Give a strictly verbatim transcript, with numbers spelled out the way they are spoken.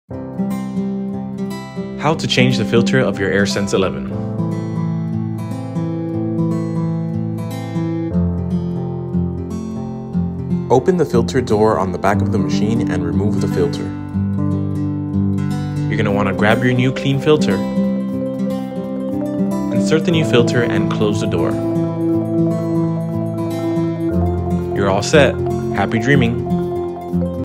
How to change the filter of your Airsense eleven. Open the filter door on the back of the machine and remove the filter. You're going to want to grab your new clean filter, insert the new filter and close the door. You're all set. Happy dreaming!